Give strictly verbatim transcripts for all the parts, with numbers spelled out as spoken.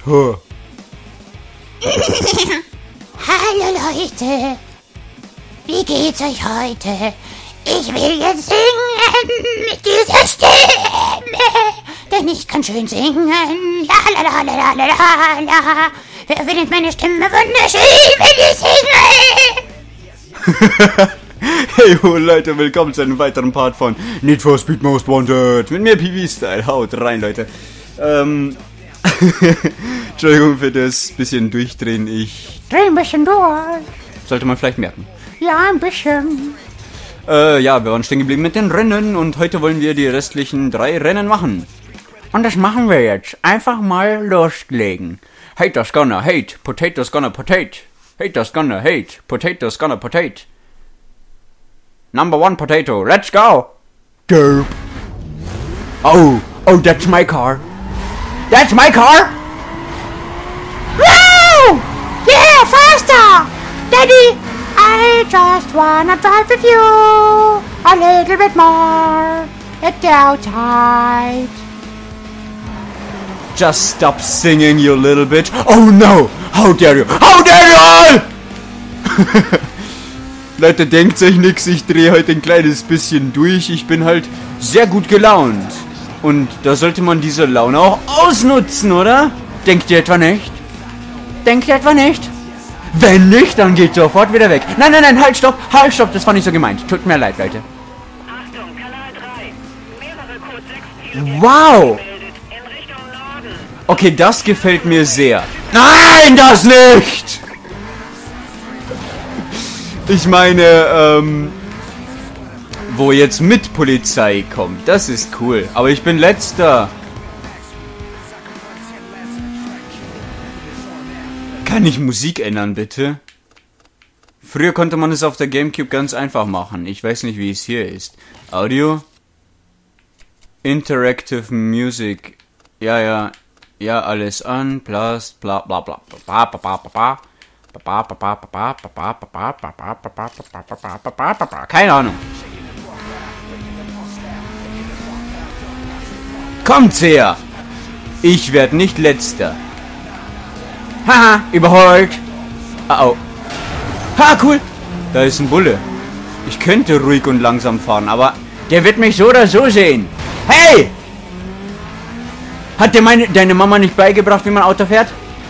Huh. Hallo Leute, wie geht's euch heute? Ich will jetzt singen mit dieser Stimme, denn ich kann schön singen. La la la la la la la. Wer findet meine Stimme wunderschön, wenn ich singe? Hey ho Leute, willkommen zu einem weiteren Part von Need for Speed Most Wanted. Mit mir P V-Style, haut rein Leute. Ähm, Entschuldigung für das bisschen Durchdrehen, ich Dreh ein bisschen durch. sollte man vielleicht merken. Ja, ein bisschen. Äh, ja, wir waren stehen geblieben mit den Rennen und heute wollen wir die restlichen drei Rennen machen. Und das machen wir jetzt. Einfach mal loslegen. Haters gonna hate, potatoes gonna potate. Haters gonna hate, potatoes gonna potate. Number one potato, let's go! Derp. Oh, oh, that's my car. That's my car! Woo! Yeah, faster! Daddy, I just wanna drive with you a little bit more at the outside. Just stop singing, you little bitch. Oh no! How dare you! How dare you all! Leute, denkt euch nix, ich drehe heute ein kleines bisschen durch. Ich bin halt sehr gut gelaunt. Und da sollte man diese Laune auch ausnutzen, oder? Denkt ihr etwa nicht? Denkt ihr etwa nicht? Wenn nicht, dann geht sofort wieder weg. Nein, nein, nein, halt, stopp, halt, stopp, das war nicht so gemeint. Tut mir leid, Leute. Achtung, Kanal drei. Mehrere Code sechs Wow! in Richtung Norden. Okay, das gefällt mir sehr. Nein, das nicht! Ich meine, ähm... wo jetzt mit Polizei kommt. Das ist cool. Aber ich bin letzter. Kann ich Musik ändern, bitte? Früher konnte man es auf der Gamecube ganz einfach machen. Ich weiß nicht, wie es hier ist. Audio. Interactive Music. Ja, ja. Ja, alles an. Plus, bla bla bla bla bla bla bla. Keine Ahnung. Kommt's her! Ich werde nicht letzter. Haha, überholt. Oh oh. Ha, cool. Da ist ein Bulle. Ich könnte ruhig und langsam fahren, aber der wird mich so oder so sehen. Hey! Hat dir meine, deine Mama nicht beigebracht, wie man Auto fährt?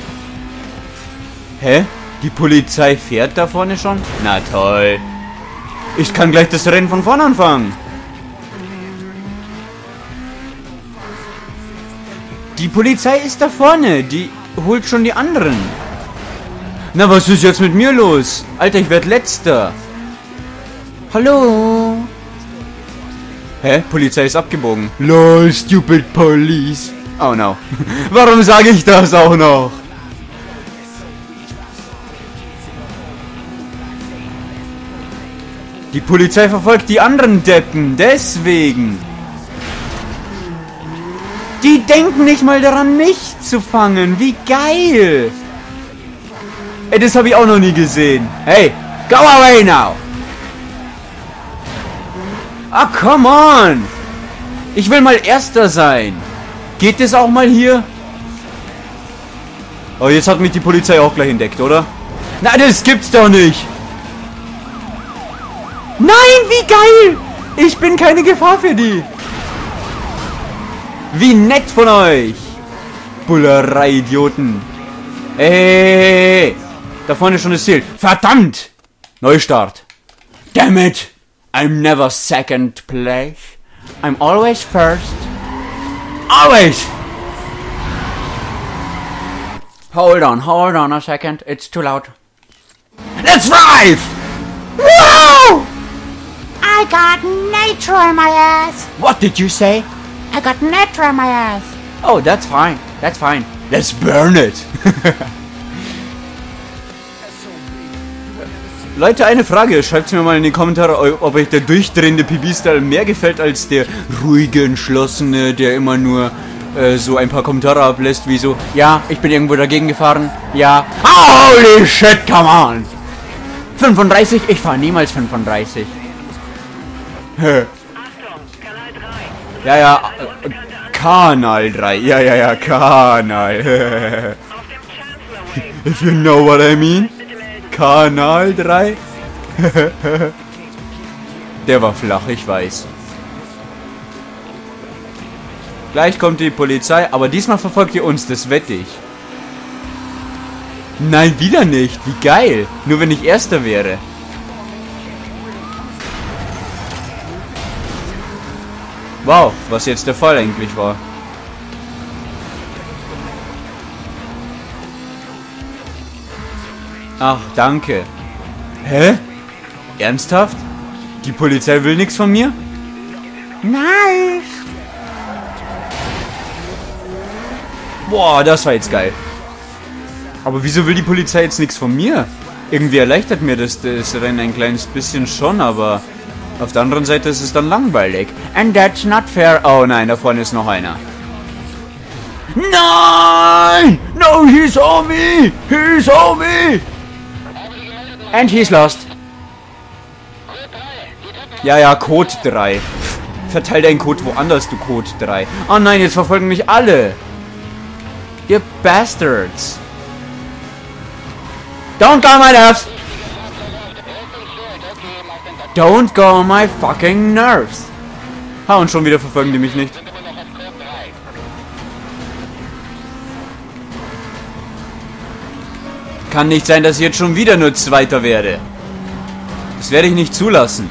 Hä? Die Polizei fährt da vorne schon? Na toll. Ich kann gleich das Rennen von vorne anfangen. Die Polizei ist da vorne. Die holt schon die anderen. Na, was ist jetzt mit mir los? Alter, ich werde letzter. Hallo? Hä? Polizei ist abgebogen. Lol, stupid police. Oh no. Warum sage ich das auch noch? Die Polizei verfolgt die anderen Deppen. Deswegen. Die denken nicht mal daran, mich zu fangen. Wie geil. Ey, das habe ich auch noch nie gesehen. Hey, go away now. Ah, come on. Ich will mal Erster sein. Geht das auch mal hier? Oh, jetzt hat mich die Polizei auch gleich entdeckt, oder? Na, das gibt's doch nicht. Nein, wie geil. Ich bin keine Gefahr für die. Wie nett von euch! Bullerei-Idioten! Ey! Da vorne ist schon das Ziel. Verdammt! Neustart! Damn it! I'm never second place. I'm always first. Always! Hold on, hold on a second. It's too loud. Let's drive! Whoa! I got nitro in my ass. What did you say? I got nitro in my ass. Oh, that's fine. That's fine. Let's burn it. Leute, eine Frage. Schreibt mir mal in die Kommentare, ob euch der durchdrehende P B-Style mehr gefällt als der ruhige, entschlossene, der immer nur äh, so ein paar Kommentare ablässt, wie so, ja, ich bin irgendwo dagegen gefahren. Ja. Holy shit, come on. fünfunddreißig? Ich fahre niemals fünfunddreißig. Achtung, Kanal drei. Ja, ja, äh, Kanal drei. Ja, ja, ja, Kanal. If you know what I mean. Kanal drei. Der war flach, ich weiß. Gleich kommt die Polizei, aber diesmal verfolgt ihr uns, das wette ich. Nein, wieder nicht. Wie geil. Nur wenn ich Erster wäre. Wow, was jetzt der Fall eigentlich war. Ach, danke. Hä? Ernsthaft? Die Polizei will nichts von mir? Nice. Boah, das war jetzt geil. Aber wieso will die Polizei jetzt nichts von mir? Irgendwie erleichtert mir das, das Rennen ein kleines bisschen schon, aber auf der anderen Seite ist es dann langweilig. And that's not fair. Oh nein, da vorne ist noch einer. Nein! No, he saw me! He saw me! And he's lost. Ja, ja, Code drei. Verteil deinen Code woanders, du Code drei. Oh nein, jetzt verfolgen mich alle. Ihr Bastards. Don't go on my nerves. Don't go on my fucking nerves. Ha, und schon wieder verfolgen die mich nicht. Kann nicht sein, dass ich jetzt schon wieder nur Zweiter werde. Das werde ich nicht zulassen.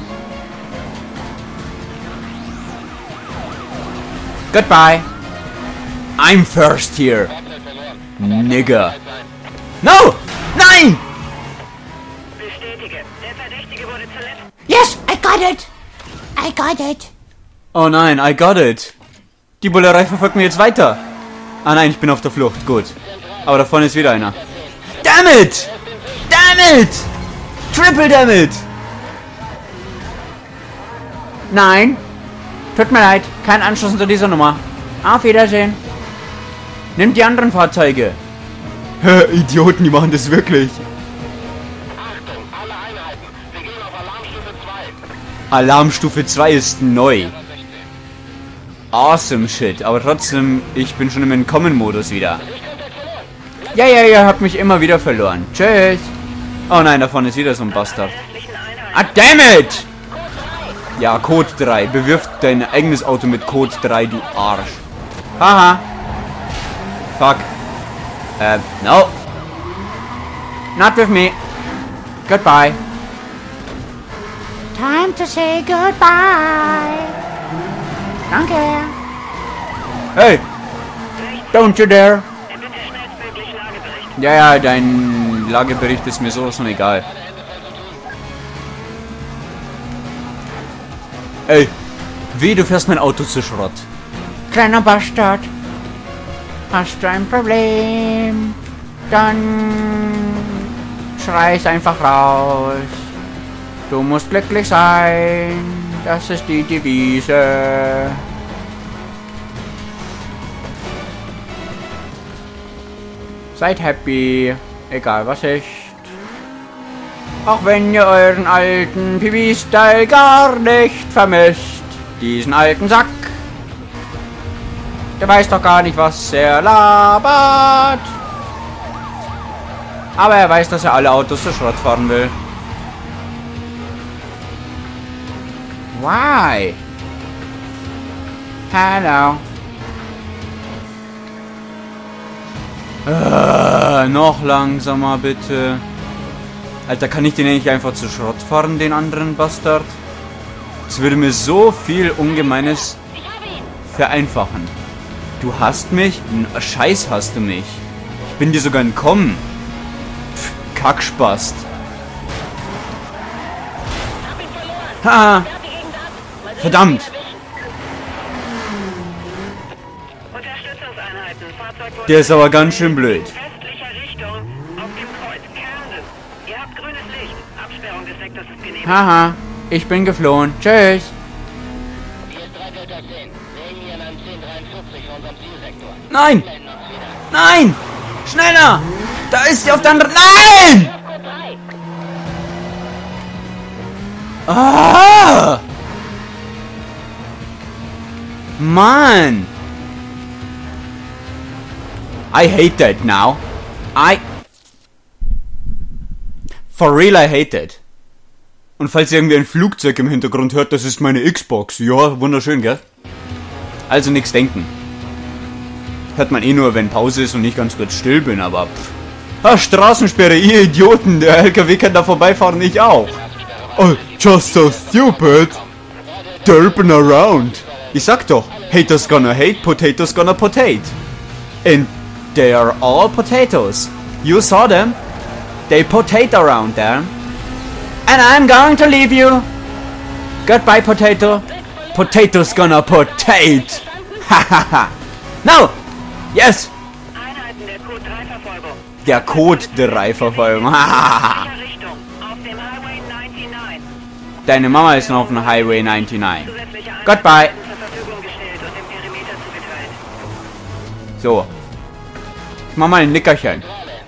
Goodbye. I'm first here. Nigger. No! Nein! Bestätige. Der Verdächtige wurde zuletzt. Yes, I got it. I got it. Oh nein, I got it. Die Bullerei verfolgt mir jetzt weiter. Ah nein, ich bin auf der Flucht. Gut. Aber da vorne ist wieder einer. Damn it! Damn it! Triple damn it! Nein. Tut mir leid. Kein Anschluss unter dieser Nummer. Auf Wiedersehen. Nimmt die anderen Fahrzeuge. Idioten, die machen das wirklich. Achtung, alle Einheiten. Wir gehen auf Alarmstufe zwei. Alarmstufe zwei ist neu. Awesome shit. Aber trotzdem, ich bin schon im Entkommen-Modus wieder. Ja, ja, ihr habt mich immer wieder verloren. Tschüss. Oh nein, da vorne ist wieder so ein Bastard. Ah, damn it! Ja, Code drei. Bewirf dein eigenes Auto mit Code drei, du Arsch. Haha. Fuck. Äh, no. Not with me. Goodbye. Time to say goodbye. Danke. Hey! Don't you dare! Bitte schnellstmöglich Lagebericht. Ja, ja, dein Lagebericht ist mir sowas von egal. Ey, wie, du fährst mein Auto zu Schrott. Kleiner Bastard. Hast du ein Problem? Dann schrei es einfach raus. Du musst glücklich sein. Das ist die Devise. Seid happy. Egal was ist. Auch wenn ihr euren alten P V-Style gar nicht vermisst. Diesen alten Sack. Der weiß doch gar nicht, was er labert. Aber er weiß, dass er alle Autos zu Schrott fahren will. Why? Hello. Äh, noch langsamer bitte. Alter, kann ich den nicht einfach zu Schrott fahren, den anderen Bastard? Das würde mir so viel Ungemeines vereinfachen. Du hast mich? Scheiß hast du mich. Ich bin dir sogar entkommen. Pff, Kackspast. Haha. Verdammt. Unterstützungseinheiten. Fahrzeug wurde Der ist aber ganz schön blöd. westlicher Richtung auf dem Kreuz Camden. Ihr habt grünes Licht. Absperrung des Sektors ist genehmigt. Haha. Ich bin geflohen. Tschüss. Hier ist drei Delta zehn. Sehen hier an zehn dreiundvierzig in unserem Zielsektor. Nein. Blenden uns wieder. Nein. Schneller. Da ist sie auf der anderen. Nein. Code drei. Ah. Mann. I hate that now. I... For real, I hate it. Und falls ihr irgendwie ein Flugzeug im Hintergrund hört, das ist meine Xbox. Ja, wunderschön, gell? Also nichts denken. Hört man eh nur, wenn Pause ist und ich ganz kurz still bin, aber pff. Ah, Straßensperre, ihr Idioten, der L K W kann da vorbeifahren, ich auch. Oh, just so stupid. Derping around. Ich sag doch, haters gonna hate, potatoes gonna potate. And they are all potatoes. You saw them. They potate around there. And I'm going to leave you. Goodbye, potato. Potatoes gonna potate. Hahaha. No! Yes! Einheiten der Code drei Verfolgung. Der Code drei Verfolgung. Richtung. Auf dem Highway neunundneunzig. Deine Mama ist noch auf dem Highway neunundneunzig. Zusätzliche Einheiten Goodbye. werden zur Verfügung gestellt und im Perimeter zugeteilt. So. Ich mach mal ein Nickerchen.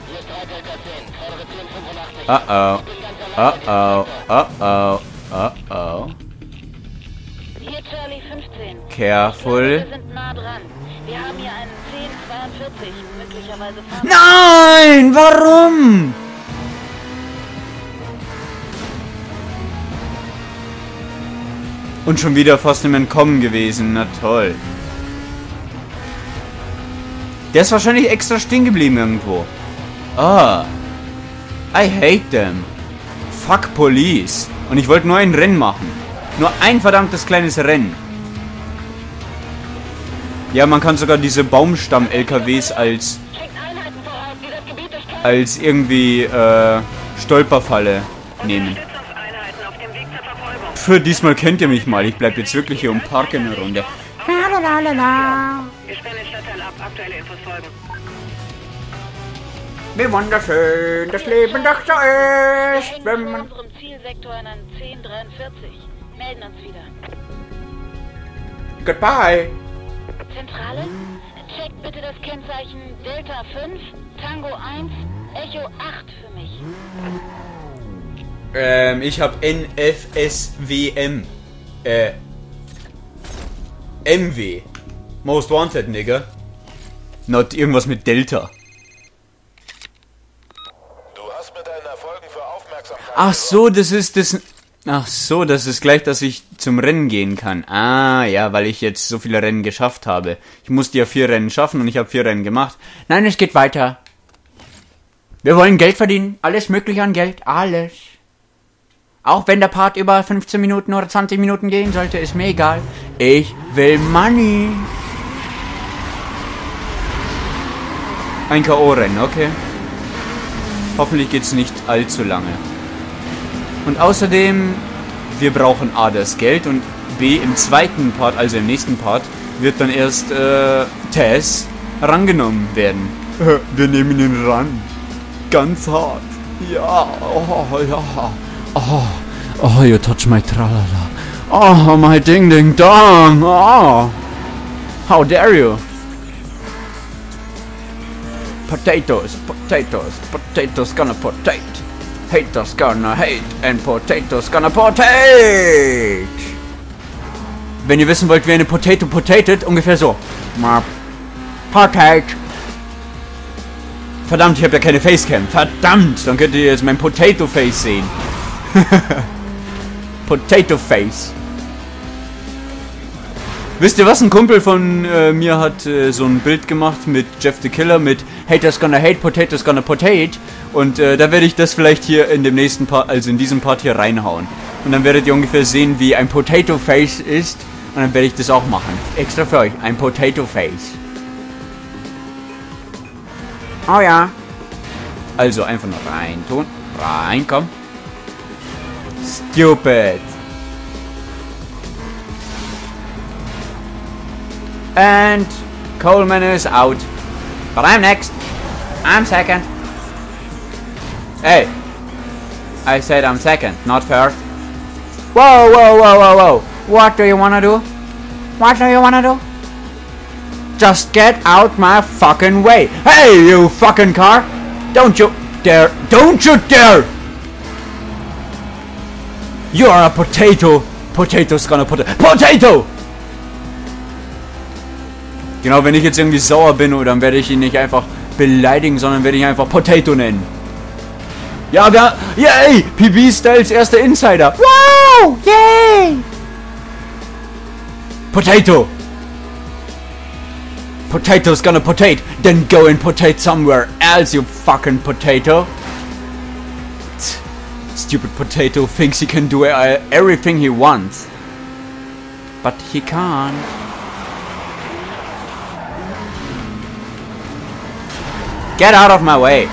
Uh oh. Uh oh. Uh oh. Uh oh. Hier Charlie fünfzehn. Careful. Wir sind nah dran. Wir haben hier einen zehn zweiundvierzig, möglicherweise fahren. Nein! Warum? Und schon wieder fast im Entkommen gewesen. Na toll. Der ist wahrscheinlich extra stehen geblieben irgendwo. Ah. I hate them. Fuck Police. Und ich wollte nur ein Rennen machen. Nur ein verdammtes kleines Rennen. Ja, man kann sogar diese Baumstamm-L K Ws als als irgendwie äh, Stolperfalle nehmen. Unterstützungseinheiten auf dem Weg zur Verfolgung. Für diesmal kennt ihr mich mal. Ich bleib jetzt wirklich hier und parke eine Runde. Lalalala. Wir sperren den Stadtteil ab. Aktuelle Infos folgen. Wie wunderschön das Leben doch so ist, wenn In man... unserem Zielsektor in einem zehn dreiundvierzig. Melden uns wieder. Goodbye. Zentrale? Checkt bitte das Kennzeichen Delta fünf, Tango eins, Echo acht für mich. Ähm, ich hab N F S W M. Äh. M W. Most Wanted, Nigga. Not irgendwas mit Delta. Du hast mit deinen Erfolgen für Aufmerksamkeit. Ach so, das ist das... Ach so, das ist gleich, dass ich zum Rennen gehen kann. Ah, ja, weil ich jetzt so viele Rennen geschafft habe. Ich musste ja vier Rennen schaffen und ich habe vier Rennen gemacht. Nein, es geht weiter. Wir wollen Geld verdienen. Alles mögliche an Geld. Alles. Auch wenn der Part über fünfzehn Minuten oder zwanzig Minuten gehen sollte, ist mir egal. Ich will Money. Ein K O-Rennen, okay. Hoffentlich geht's nicht allzu lange. Und außerdem, wir brauchen A, das Geld und B, im zweiten Part, also im nächsten Part, wird dann erst äh, Tess rangenommen werden. Wir nehmen ihn ran. Ganz hart. Ja, oh, ja. Oh, oh, you touch my tralala. Oh, my ding ding dong. Oh, how dare you? Potatoes, potatoes, potatoes gonna potate. Haters gonna hate and potatoes gonna potate. Wenn ihr wissen wollt, wie eine Potato potatet, ungefähr so. Potate. Verdammt, ich habe ja keine Facecam. Verdammt, dann könnt ihr jetzt mein Potato Face sehen. Potato Face. Wisst ihr was? Ein Kumpel von äh, mir hat äh, so ein Bild gemacht mit Jeff the Killer mit Haters gonna hate, Potatoes gonna potate. Und äh, da werde ich das vielleicht hier in dem nächsten Part, also in diesem Part hier reinhauen. Und dann werdet ihr ungefähr sehen, wie ein Potato Face ist. Und dann werde ich das auch machen. Extra für euch. Ein Potato Face. Oh ja. Also einfach nur rein tun. Rein, komm. Stupid. And Coleman is out. But I'm next. I'm second. Hey. I said I'm second, not first. Whoa, whoa, whoa, whoa, whoa. What do you wanna do? What do you wanna do? Just get out my fucking way. Hey, you fucking car. Don't you dare. Don't you dare. You are a potato. Potato's gonna put Potato! Genau, wenn ich jetzt irgendwie sauer bin, dann werde ich ihn nicht einfach beleidigen, sondern werde ich einfach Potato nennen. Ja, wir... Yay! P B-Styles erster Insider. Wow! Yay! Potato! Potato's gonna potate. Then go and potate somewhere else, you fucking potato. Stupid potato thinks he can do uh, everything he wants. But he can't. Get out of my way.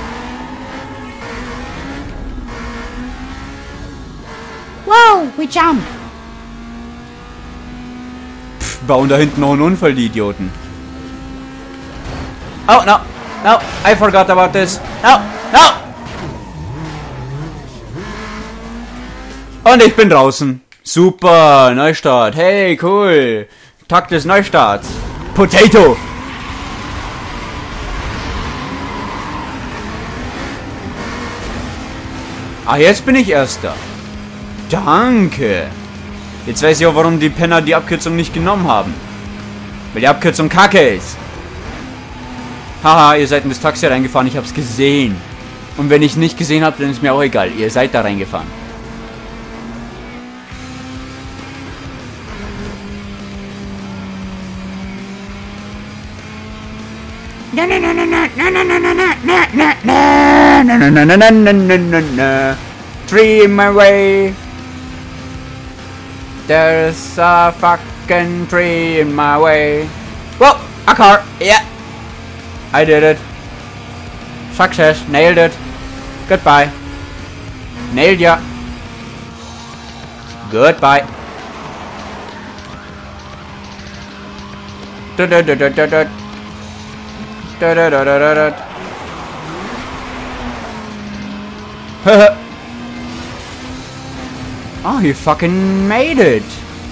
Whoa, we jump. Pff, bauen da hinten noch einen Unfall, die Idioten. Oh, no. No, I forgot about this. No, no. Und ich bin draußen. Super, Neustart. Hey, cool. Tag des Neustarts. Potato. Ah, jetzt bin ich Erster. Danke. Jetzt weiß ich auch, warum die Penner die Abkürzung nicht genommen haben. Weil die Abkürzung Kacke ist. Haha, ihr seid in das Taxi reingefahren, ich hab's gesehen. Und wenn ich nicht gesehen habe, dann ist mir auch egal. Ihr seid da reingefahren. No, no, no, no, no, no, no, no, no, no, no, Na no. na na na na na na na na. Tree in my way. There's a fucking tree in my way. Whoa, a car. Yeah. I did it. Success. Nailed it. Goodbye. Nailed ya. Goodbye. Da da da da da da. Da da da da da da. Oh, you fucking made it.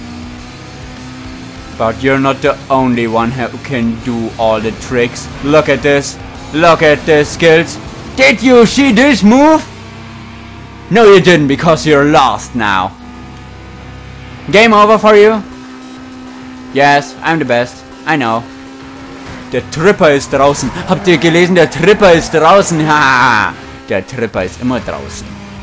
But you're not the only one who can do all the tricks. Look at this. Look at the skills. Did you see this move? No, you didn't, because you're lost now. Game over for you? Yes, I'm the best. I know. Der Tripper ist draußen. Habt ihr gelesen? Der Tripper ist draußen. Ha! Der Tripper ist immer draußen.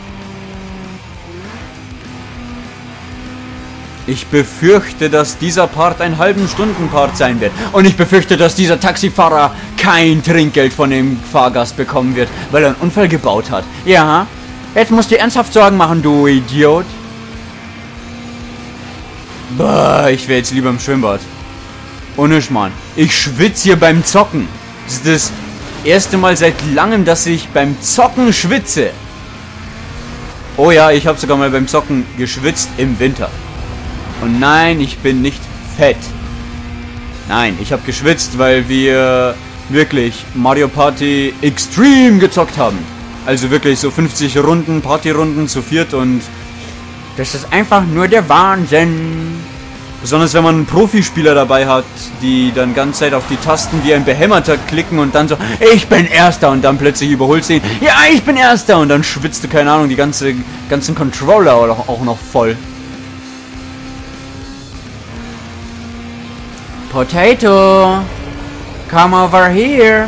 Ich befürchte, dass dieser Part ein halben Stunden Part sein wird. Und ich befürchte, dass dieser Taxifahrer kein Trinkgeld von dem Fahrgast bekommen wird, weil er einen Unfall gebaut hat. Ja, jetzt musst du ernsthaft Sorgen machen, du Idiot. Bah, ich wäre jetzt lieber im Schwimmbad. Ohne Schmarrn. Ich schwitze hier beim Zocken. Das ist das erste Mal seit langem, dass ich beim Zocken schwitze. Oh ja, ich habe sogar mal beim Zocken geschwitzt im Winter. Und nein, ich bin nicht fett. Nein, ich habe geschwitzt, weil wir wirklich Mario Party Extreme gezockt haben. Also wirklich so fünfzig Runden, Partyrunden zu viert und das ist einfach nur der Wahnsinn. Besonders wenn man einen Profispieler dabei hat, die dann ganze Zeit auf die Tasten wie ein Behämmerter klicken und dann so, ich bin Erster und dann plötzlich überholt sie ihn, ja, ich bin Erster und dann schwitzt du, keine Ahnung, die ganze ganzen Controller auch noch voll. Potato, come over here.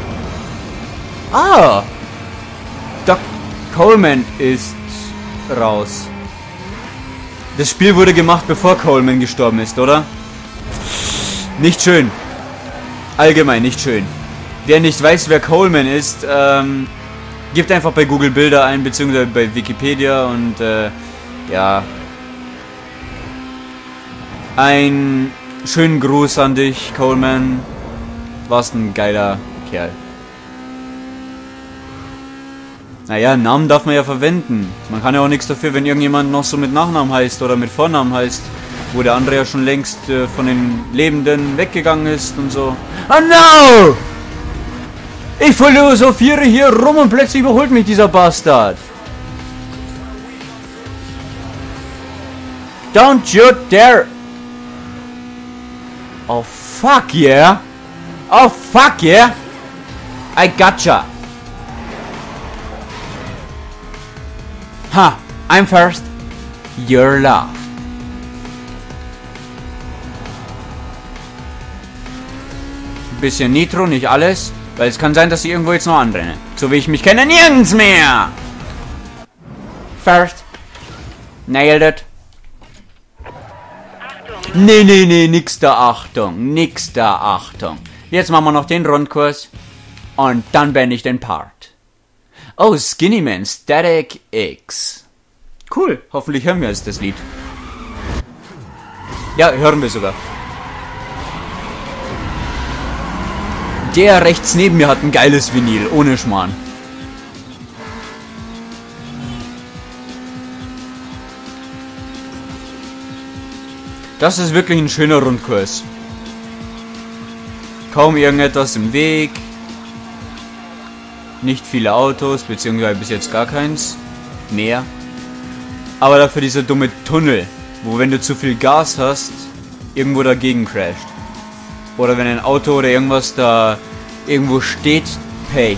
Ah, Doc Coleman ist raus. Das Spiel wurde gemacht, bevor Coleman gestorben ist, oder? Nicht schön. Allgemein nicht schön. Wer nicht weiß, wer Coleman ist, ähm, gibt einfach bei Google Bilder ein, beziehungsweise bei Wikipedia und, äh, ja. Ein schönen Gruß an dich, Coleman. Warst ein geiler Kerl. Naja, Namen darf man ja verwenden. Man kann ja auch nichts dafür, wenn irgendjemand noch so mit Nachnamen heißt oder mit Vornamen heißt, wo der andere ja schon längst äh, von den Lebenden weggegangen ist und so. Oh no! Ich philosophiere hier rum und plötzlich überholt mich dieser Bastard. Don't you dare! Oh fuck yeah! Oh fuck yeah! I gotcha! Ha! I'm first. You're last. Ein bisschen Nitro, nicht alles. Weil es kann sein, dass ich irgendwo jetzt noch anrenne. So wie ich mich kenne, nirgends mehr! First. Nailed it. Nee, nee, nee, nix da Achtung. Nix da Achtung. Jetzt machen wir noch den Rundkurs. Und dann beende ich den Part. Oh, Skinny Man, Static X. Cool, hoffentlich hören wir jetzt das Lied. Ja, hören wir sogar. Der rechts neben mir hat ein geiles Vinyl, ohne Schmarrn. Das ist wirklich ein schöner Rundkurs. Kaum irgendetwas im Weg. Nicht viele Autos, beziehungsweise bis jetzt gar keins. Mehr. Aber dafür dieser dumme Tunnel, wo wenn du zu viel Gas hast, irgendwo dagegen crasht. Oder wenn ein Auto oder irgendwas da irgendwo steht, Pech.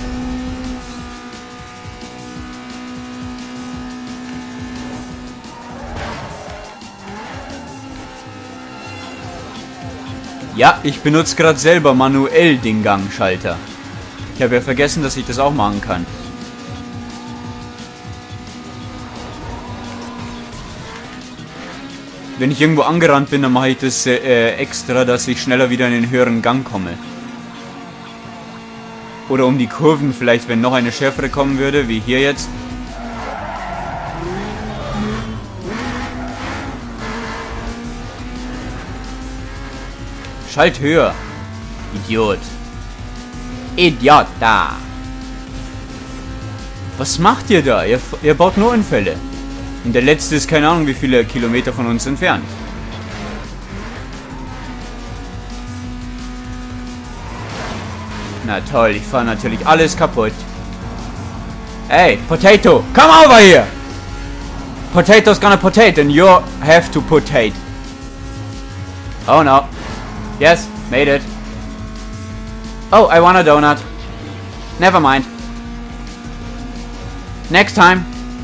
Ja, ich benutze gerade selber manuell den Gangschalter. Ich habe ja vergessen, dass ich das auch machen kann. Wenn ich irgendwo angerannt bin, dann mache ich das äh, extra, dass ich schneller wieder in den höheren Gang komme. Oder um die Kurven vielleicht, wenn noch eine schärfere kommen würde, wie hier jetzt. Schalt höher. Idiot. Idiot da. Was macht ihr da? Ihr, ihr baut nur Unfälle. Und der letzte ist keine Ahnung wie viele Kilometer von uns entfernt. Na toll, ich fahre natürlich alles kaputt. Hey, Potato, come over here! Potato's gonna potate and you have to potate. Oh no. Yes, made it. Oh, I want a donut. Never mind. Next time.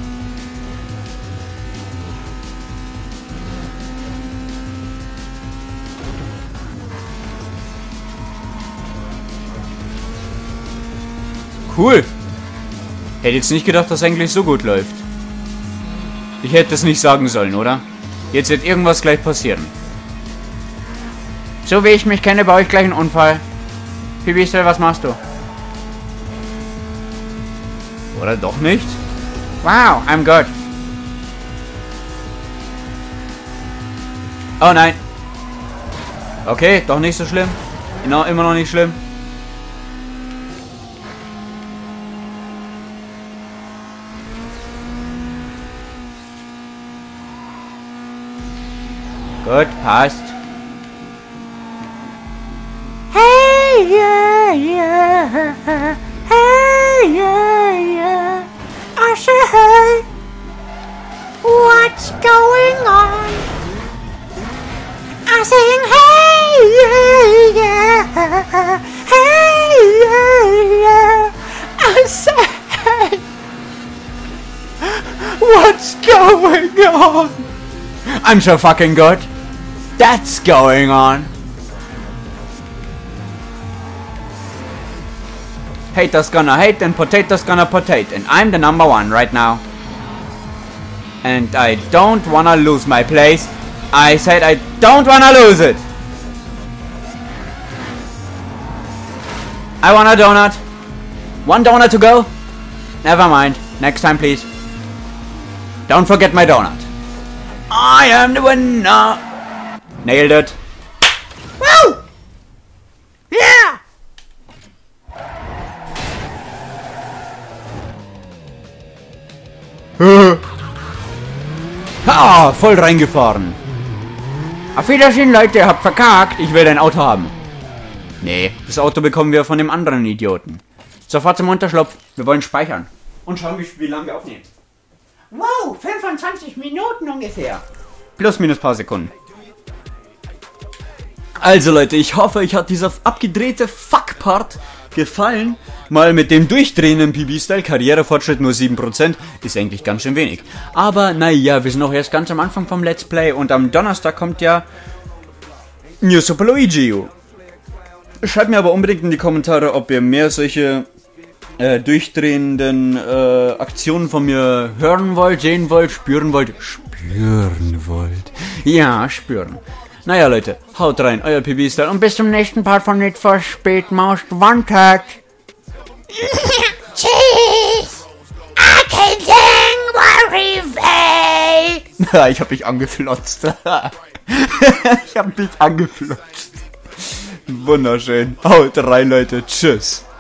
Cool. Hätte jetzt nicht gedacht, dass eigentlich so gut läuft. Ich hätte es nicht sagen sollen, oder? Jetzt wird irgendwas gleich passieren. So wie ich mich kenne, baue ich gleich einen Unfall. Pibistel, was machst du? Oder doch nicht? Wow, I'm good. Oh nein. Okay, doch nicht so schlimm. Genau, immer noch nicht schlimm. Gut, passt. Hey, yeah, yeah. Hey, yeah, yeah. I say, hey, what's going on? I'm saying, hey, yeah, yeah. Hey, yeah, yeah. I say, hey, what's going on? I'm so fucking good. That's going on. Haters gonna hate and potatoes gonna potate, and I'm the number one right now. And I don't wanna lose my place. I said I don't wanna lose it. I want a donut. One donut to go? Never mind. Next time, please. Don't forget my donut. I am the winner. Nailed it. Woo! Yeah! Ha, voll reingefahren. Auf Wiedersehen, Leute, ihr habt verkackt. Ich will ein Auto haben. Nee, das Auto bekommen wir von dem anderen Idioten. Sofort zum Unterschlupf. Wir wollen speichern. Und schauen, wie, wie lange wir aufnehmen. Wow, fünfundzwanzig Minuten ungefähr. Plus, minus paar Sekunden. Also Leute, ich hoffe, euch hat dieser abgedrehte Fuck-Part gefallen. Mal mit dem Durchdrehen im P B-Style, Karrierefortschritt nur sieben Prozent, ist eigentlich ganz schön wenig. Aber naja, wir sind noch erst ganz am Anfang vom Let's Play und am Donnerstag kommt ja New Super Luigi U. Schreibt mir aber unbedingt in die Kommentare, ob ihr mehr solche äh, durchdrehenden äh, Aktionen von mir hören wollt, sehen wollt, spüren wollt, spüren wollt. Ja, spüren. Naja, Leute, haut rein, euer P B-Style und bis zum nächsten Part von Need for Speed Most Wanted. Tschüss! I can sing Warrior. Ich hab mich angeflotzt. Ich hab mich angeflotzt. Wunderschön. Haut rein, Leute. Tschüss.